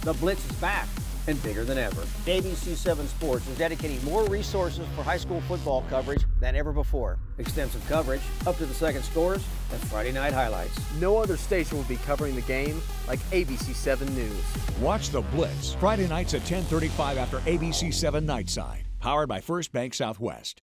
The Blitz is back and bigger than ever. ABC 7 Sports is dedicating more resources for high school football coverage than ever before. Extensive coverage, up to the second scores, and Friday night highlights. No other station will be covering the game like ABC 7 News. Watch The Blitz Friday nights at 10:35 after ABC 7 Nightside. Powered by First Bank Southwest.